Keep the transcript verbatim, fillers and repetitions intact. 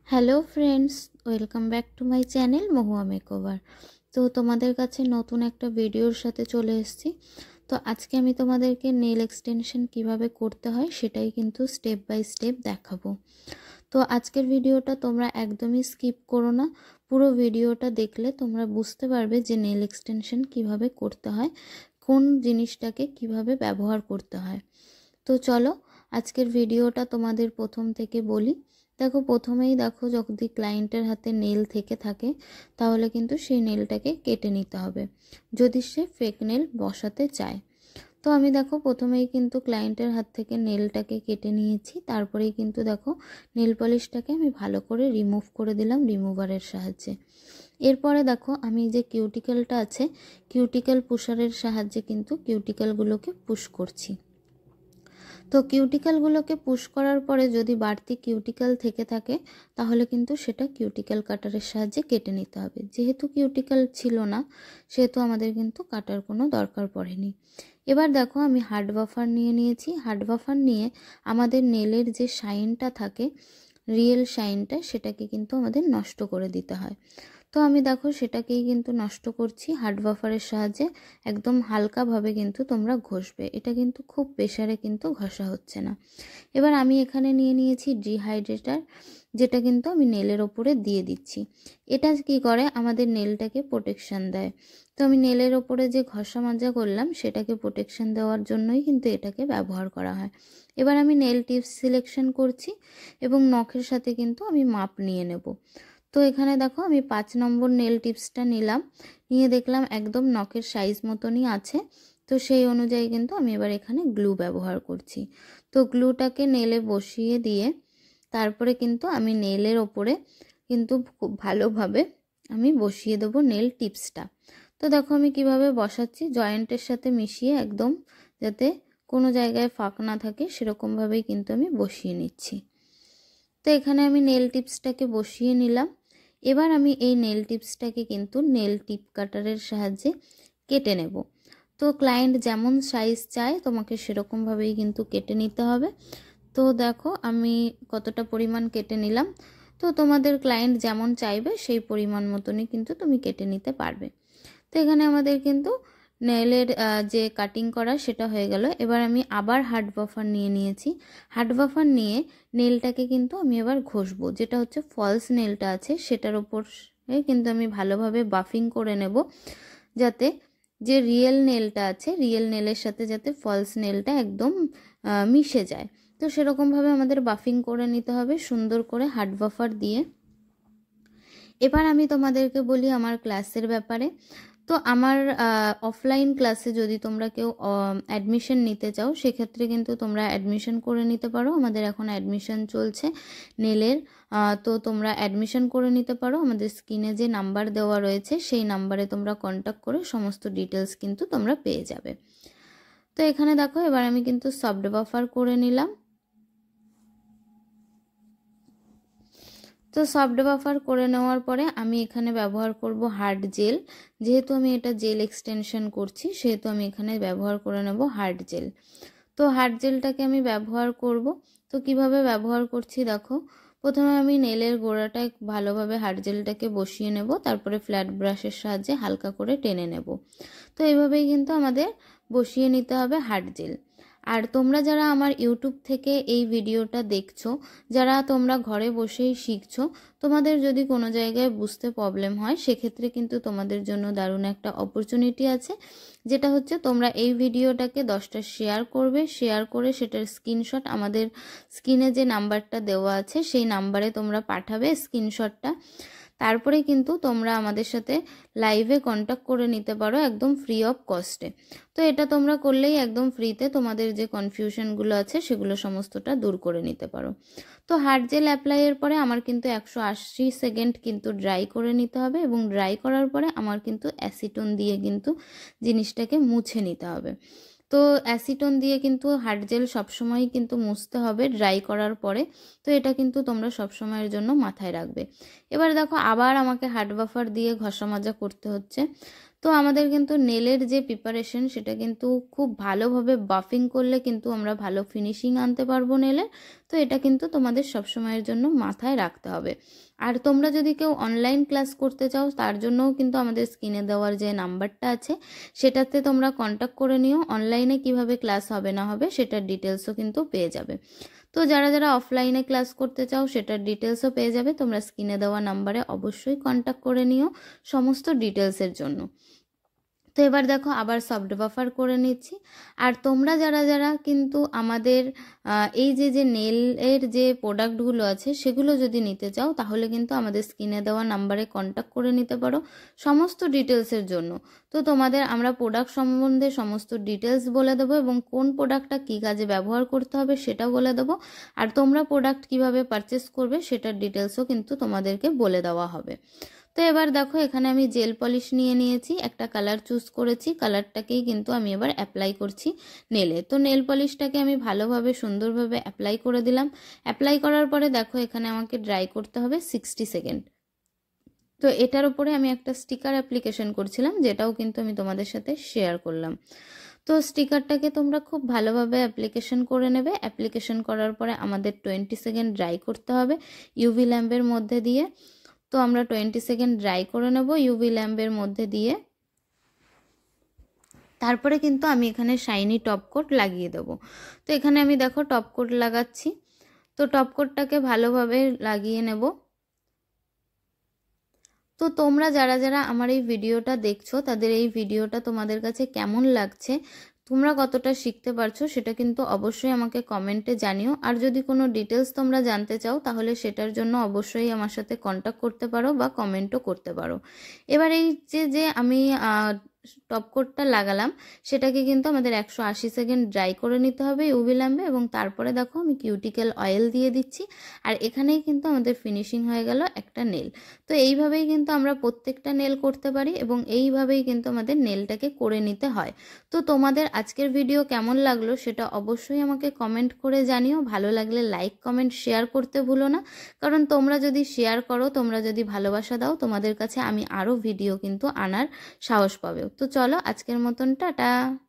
Hello friends, welcome back to my channel Mahua makeover. তো তোমাদের কাছে নতুন একটা ভিডিওর সাথে চলে এসেছি। তো আজকে আমি তোমাদেরকে নেল এক্সটেনশন কিভাবে করতে হয় সেটাই কিন্তু স্টেপ বাই স্টেপ দেখাবো। তো আজকের ভিডিওটা তোমরা একদমই স্কিপ করো না, পুরো ভিডিওটা দেখলে তোমরা বুঝতে পারবে যে নেল এক্সটেনশন কিভাবে করতে হয়, কোন জিনিসটাকে কিভাবে ব্যবহার করতে হয়। তো চলো আজকের ভিডিওটা তোমাদের প্রথম থেকে বলি। দেখো, প্রথমেই দেখো যদি ক্লায়েন্টের হাতে নেল থেকে থাকে তাহলে কিন্তু সেই নেলটাকে কেটে নিতে হবে যদি সে ফেক নেল বসাতে চায়। তো আমি দেখো প্রথমেই কিন্তু ক্লায়েন্টের হাত থেকে নেলটাকে কেটে নিয়েছি, তারপরেই কিন্তু দেখো নেল পলিশটাকে আমি ভালো করে রিমুভ করে দিলাম রিমুভারের সাহায্যে। এরপরে দেখো আমি যে কিউটিক্যালটা আছে কিউটিক্যাল পুশারের সাহায্যে কিন্তু কিউটিক্যালগুলোকে পুশ করছি। তো কিউটিক্যালগুলোকে পুশ করার পরে যদি বাড়তি কিউটিক্যাল থেকে থাকে তাহলে কিন্তু সেটা কিউটিক্যাল কাটারের সাহায্যে কেটে নিতে হবে। যেহেতু কিউটিক্যাল ছিল না সেহেতু আমাদের কিন্তু কাটার কোনো দরকার পড়েনি। এবার দেখো আমি হার্ড বাফার নিয়ে নিয়েছি। হার্ড বাফার নিয়ে আমাদের নেলের যে শাইনটা থাকে, রিয়েল শাইনটা, সেটাকে কিন্তু আমাদের নষ্ট করে দিতে হয়। তো আমি দেখো সেটাকেই কিন্তু নষ্ট করছি হার্ড বাফারের সাহায্যে। একদম হালকাভাবে কিন্তু তোমরা ঘষবে, এটা কিন্তু খুব প্রেসারে কিন্তু ঘষা হচ্ছে না। এবার আমি এখানে নিয়ে নিয়েছি ডিহাইড্রেটার, যেটা কিন্তু আমি নেলের ওপরে দিয়ে দিচ্ছি। এটা কি করে আমাদের নেলটাকে প্রোটেকশন দেয়। তো আমি নেলের ওপরে যে ঘষা মাজা করলাম সেটাকে প্রোটেকশন দেওয়ার জন্যই কিন্তু এটাকে ব্যবহার করা হয়। এবার আমি নেল টিপস সিলেকশন করছি এবং নখের সাথে কিন্তু আমি মাপ নিয়ে নেব। তো এখানে দেখো আমি পাঁচ নম্বর নেল টিপসটা নিলাম, নিয়ে দেখলাম একদম নখের সাইজ মতনই আছে। তো সেই অনুযায়ী কিন্তু আমি এবার এখানে গ্লু ব্যবহার করছি। তো গ্লুটাকে নেলে বসিয়ে দিয়ে তারপরে কিন্তু আমি নেলের ওপরে কিন্তু খুব ভালোভাবে আমি বসিয়ে দেবো নেল টিপসটা। তো দেখো আমি কিভাবে বসাচ্ছি, জয়েন্টের সাথে মিশিয়ে একদম যাতে কোনো জায়গায় ফাঁক না থাকে সেরকমভাবেই কিন্তু আমি বসিয়ে নিচ্ছি। তো এখানে আমি নেল টিপসটাকে বসিয়ে নিলাম। এবার আমি এই নেল টিপসটাকে কিন্তু নেল টিপ কাটারের সাহায্যে কেটে নেব। তো ক্লায়েন্ট যেমন সাইজ চায় তোমাকে সেরকমভাবেই কিন্তু কেটে নিতে হবে। তো দেখো আমি কতটা পরিমাণ কেটে নিলাম। তো তোমাদের ক্লায়েন্ট যেমন চাইবে সেই পরিমাণ মতনই কিন্তু তুমি কেটে নিতে পারবে। তো এখানে আমাদের কিন্তু নেলের যে কাটিং করা সেটা হয়ে গেল। এবার আমি আবার হার্ড বাফার নিয়ে নিয়েছি। হার্ড বাফার নিয়ে নেলটাকে কিন্তু আমি এবার ঘষবো, যেটা হচ্ছে ফলস নেলটা আছে সেটার ওপর কিন্তু আমি ভালোভাবে বাফিং করে নেব, যাতে যে রিয়েল নেলটা আছে রিয়েল নেলের সাথে যাতে ফলস নেলটা একদম মিশে যায়। তো সেরকমভাবে আমাদের বাফিং করে নিতে হবে সুন্দর করে হার্ড বাফার দিয়ে। এবার আমি তোমাদেরকে বলি আমার ক্লাসের ব্যাপারে। তো আমার অফলাইন ক্লাসে যদি তোমরা কেউ অ্যাডমিশন নিতে চাও সেক্ষেত্রে কিন্তু তোমরা অ্যাডমিশন করে নিতে পারো। আমাদের এখন অ্যাডমিশন চলছে নেলের। তো তোমরা অ্যাডমিশন করে নিতে পারো। আমাদের স্ক্রিনে যে নাম্বার দেওয়া রয়েছে সেই নাম্বারে তোমরা কন্ট্যাক্ট করে সমস্ত ডিটেলস কিন্তু তোমরা পেয়ে যাবে। তো এখানে দেখো এবার আমি কিন্তু সফট বাফার করে নিলাম। তো সফট বাফার করে নেওয়ার পরে আমি এখানে ব্যবহার করব হার্ড জেল। যেহেতু আমি এটা জেল এক্সটেনশন করছি সেহেতু আমি এখানে ব্যবহার করে নেব হার্ড জেল। তো হার্ড জেলটাকে আমি ব্যবহার করব। তো কিভাবে ব্যবহার করছি দেখো, প্রথমে আমি নেলের গোড়াটায় ভালোভাবে হার্ড জেলটাকে বসিয়ে নেব, তারপরে ফ্ল্যাট ব্রাশের সাহায্যে হালকা করে টেনে নেব। তো এইভাবেই কিন্তু আমাদের বসিয়ে নিতে হবে হার্ড জেল। আর তোমরা যারা আমার ইউটিউব থেকে এই ভিডিওটা দেখছো, যারা তোমরা ঘরে বসেই শিখছো, তোমাদের যদি কোনো জায়গায় বুঝতে প্রবলেম হয় সেক্ষেত্রে কিন্তু তোমাদের জন্য দারুণ একটা অপরচুনিটি আছে, যেটা হচ্ছে তোমরা এই ভিডিওটাকে দশটা শেয়ার করবে। শেয়ার করে সেটার স্ক্রিনশট আমাদের স্ক্রিনে যে নাম্বারটা দেওয়া আছে সেই নাম্বারে তোমরা পাঠাবে স্ক্রিনশটটা। তারপরে কিন্তু তোমরা আমাদের সাথে লাইভে কন্ট্যাক্ট করে নিতে পারো একদম ফ্রি অফ কস্টে। তো এটা তোমরা করলেই একদম ফ্রিতে তোমাদের যে কনফিউশনগুলো আছে সেগুলো সমস্তটা দূর করে নিতে পারো। তো হার্ড জেল অ্যাপ্লাইয়ের পরে আমার কিন্তু একশো আশি সেকেন্ড কিন্তু ড্রাই করে নিতে হবে এবং ড্রাই করার পরে আমার কিন্তু অ্যাসিটন দিয়ে কিন্তু জিনিসটাকে মুছে নিতে হবে। তো অ্যাসিটন দিয়ে কিন্তু হার্ড জেল সবসময় কিন্তু মুছতে হবে ড্রাই করার পরে। তো এটা কিন্তু তোমরা সবসময়ের জন্য মাথায় রাখবে। এবার দেখো আবার আমাকে হার্ড বাফার দিয়ে ঘষা মাজা করতে হচ্ছে। তো আমাদের কিন্তু নেলের যে প্রিপারেশন সেটা কিন্তু খুব ভালোভাবে বাফিং করলে কিন্তু আমরা ভালো ফিনিশিং আনতে পারবো নেলের। তো এটা কিন্তু তোমাদের সবসময়ের জন্য মাথায় রাখতে হবে। আর তোমরা যদি কেউ অনলাইন ক্লাস করতে চাও তার জন্যও কিন্তু আমাদের স্ক্রিনে দেওয়ার যে নাম্বারটা আছে সেটাতে তোমরা কন্ট্যাক্ট করে নিও। অনলাইনে কিভাবে ক্লাস হবে না হবে সেটার ডিটেলসও কিন্তু পেয়ে যাবে। তো যারা যারা অফলাইনে ক্লাস করতে চাও সেটার ডিটেলসও পেয়ে যাবে। তোমরা স্ক্রিনে দেওয়া নাম্বারে অবশ্যই কন্ট্যাক্ট করে নিও সমস্ত ডিটেলসের জন্য। তো এবার দেখো আবার সফট বাফার করে নিচ্ছি। আর তোমরা যারা যারা কিন্তু আমাদের এই যে যে নেলের যে প্রোডাক্টগুলো আছে সেগুলো যদি নিতে চাও তাহলে কিন্তু আমাদের স্ক্রিনে দেওয়া নাম্বারে কন্ট্যাক্ট করে নিতে পারো সমস্ত ডিটেলসের জন্য। তো তোমাদের আমরা প্রোডাক্ট সম্বন্ধে সমস্ত ডিটেলস বলে দেবো এবং কোন প্রোডাক্টটা কী কাজে ব্যবহার করতে হবে সেটাও বলে দেবো। আর তোমরা প্রোডাক্ট কিভাবে পারচেস করবে সেটার ডিটেলসও কিন্তু তোমাদেরকে বলে দেওয়া হবে। তো এবার দেখো এখানে আমি জেল পলিশ নিয়ে নিয়েছি, একটা কালার চুজ করেছি, কালারটাকেই কিন্তু আমি এবার অ্যাপ্লাই করছি নেলে। তো নেল পলিশটাকে আমি ভালোভাবে সুন্দরভাবে অ্যাপ্লাই করে দিলাম। অ্যাপ্লাই করার পরে দেখো এখানে আমাকে ড্রাই করতে হবে সিক্সটি সেকেন্ড। তো এটার উপরে আমি একটা স্টিকার অ্যাপ্লিকেশন করছিলাম যেটাও কিন্তু আমি তোমাদের সাথে শেয়ার করলাম। তো স্টিকারটাকে তোমরা খুব ভালোভাবে অ্যাপ্লিকেশন করে নেবে। অ্যাপ্লিকেশন করার পরে আমাদের টোয়েন্টি সেকেন্ড ড্রাই করতে হবে ইউভি ল্যাম্পের মধ্যে দিয়ে। তো আমরা টোয়েন্টি সেকেন্ড ড্রাই করে নেব ইউভি ল্যাম্পের মধ্যে দিয়ে। তারপরে কিন্তু আমি এখানে শাইনি টপ কোট লাগিয়ে দেবো। তো এখানে আমি দেখো টপ কোট লাগাচ্ছি। তো টপ কোটটাকে ভালোভাবে লাগিয়ে নেব। তো তোমরা যারা যারা আমার এই ভিডিওটা দেখছো তাদের এই ভিডিওটা তোমাদের কাছে কেমন লাগছে, তোমরা কতটা শিখতে পারছো সেটা কিন্তু অবশ্যই আমাকে কমেন্টে জানিও। আর যদি কোনো ডিটেলস তোমরা জানতে চাও তাহলে সেটার জন্য অবশ্যই আমার সাথে কন্ট্যাক্ট করতে পারো বা কমেন্টও করতে পারো। এবার এই যে যে আমি টপ কোটটা লাগালাম সেটাকে কিন্তু আমাদের একশো আশি সেকেন্ড ড্রাই করে নিতে হবে ইউভি ল্যাম্পে। এবং তারপরে দেখো আমি কিউটিক্যাল অয়েল দিয়ে দিচ্ছি। আর এখানেই কিন্তু আমাদের ফিনিশিং হয়ে গেল একটা নেল। তো এইভাবেই কিন্তু আমরা প্রত্যেকটা নেল করতে পারি এবং এইভাবেই কিন্তু আমাদের নেলটাকে করে নিতে হয়। তো তোমাদের আজকের ভিডিও কেমন লাগলো সেটা অবশ্যই আমাকে কমেন্ট করে জানিও। ভালো লাগলে লাইক কমেন্ট শেয়ার করতে ভুলো না, কারণ তোমরা যদি শেয়ার করো, তোমরা যদি ভালোবাসা দাও, তোমাদের কাছে আমি আরও ভিডিও কিন্তু আনার সাহস পাবে। তো চলো আজকের মতন টাটা।